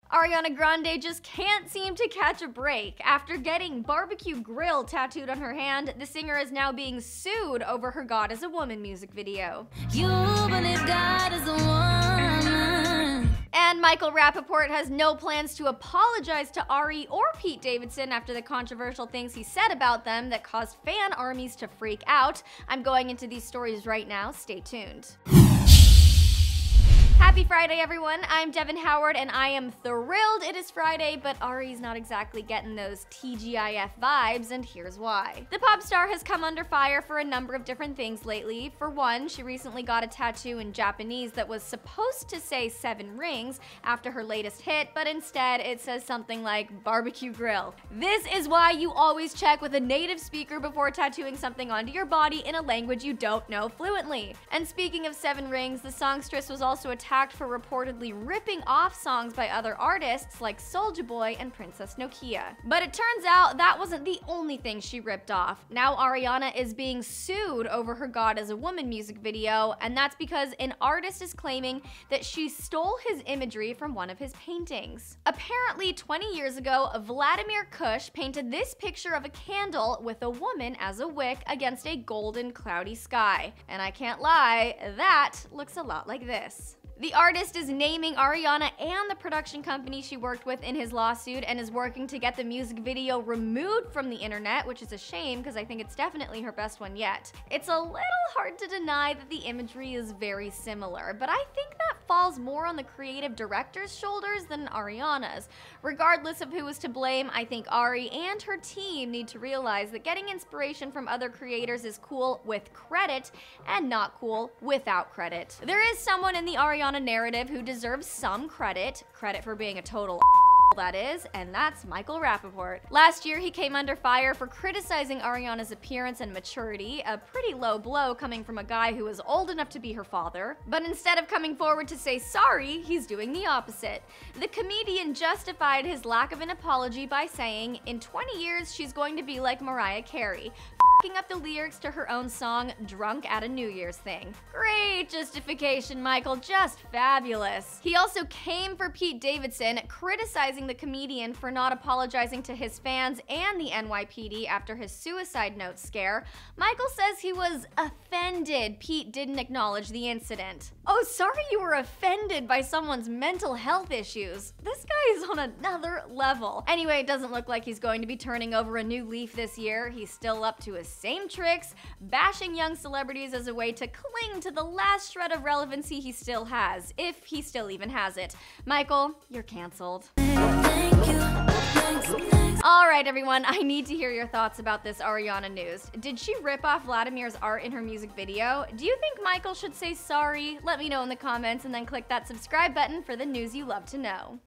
Ariana Grande just can't seem to catch a break. After getting barbecue grill tattooed on her hand, the singer is now being sued over her God is a Woman music video. You believe God is a woman. And Michael Rapaport has no plans to apologize to Ari or Pete Davidson after the controversial things he said about them that caused fan armies to freak out. I'm going into these stories right now. Stay tuned. Happy Friday, everyone. I'm Devin Howard, and I am thrilled it is Friday, but Ari's not exactly getting those TGIF vibes, and here's why. The pop star has come under fire for a number of different things lately. For one, she recently got a tattoo in Japanese that was supposed to say 7 rings after her latest hit, but instead it says something like barbecue grill. This is why you always check with a native speaker before tattooing something onto your body in a language you don't know fluently. And speaking of 7 rings, the songstress was also attacked for reportedly ripping off songs by other artists like Soulja Boy and Princess Nokia. But it turns out that wasn't the only thing she ripped off. Now Ariana is being sued over her God is a Woman music video, and that's because an artist is claiming that she stole his imagery from one of his paintings. Apparently 20 years ago, Vladimir Kush painted this picture of a candle with a woman as a wick against a golden cloudy sky. And I can't lie, that looks a lot like this. The artist is naming Ariana and the production company she worked with in his lawsuit and is working to get the music video removed from the internet, which is a shame because I think it's definitely her best one yet. It's a little hard to deny that the imagery is very similar, but I think that falls more on the creative director's shoulders than Ariana's. Regardless of who is to blame, I think Ari and her team need to realize that getting inspiration from other creators is cool with credit and not cool without credit. There is someone in the Ariana narrative who deserves some credit for being a total that is, and that's Michael Rapaport. Last year, he came under fire for criticizing Ariana's appearance and maturity, a pretty low blow coming from a guy who was old enough to be her father. But instead of coming forward to say sorry, he's doing the opposite. The comedian justified his lack of an apology by saying, in 20 years, she's going to be like Mariah Carey, f***ing up the lyrics to her own song, Drunk at a New Year's Thing. Great justification, Michael, just fabulous. He also came for Pete Davidson, criticizing the comedian for not apologizing to his fans and the NYPD after his suicide note scare. Michael says he was offended Pete didn't acknowledge the incident. Oh, sorry you were offended by someone's mental health issues. This guy is on another level. Anyway, it doesn't look like he's going to be turning over a new leaf this year. He's still up to his same tricks, bashing young celebrities as a way to cling to the last shred of relevancy he still has, if he still even has it. Michael, you're canceled. Alright everyone, I need to hear your thoughts about this Ariana news. Did she rip off Vladimir's art in her music video? Do you think Michael should say sorry? Let me know in the comments and then click that subscribe button for the news you love to know.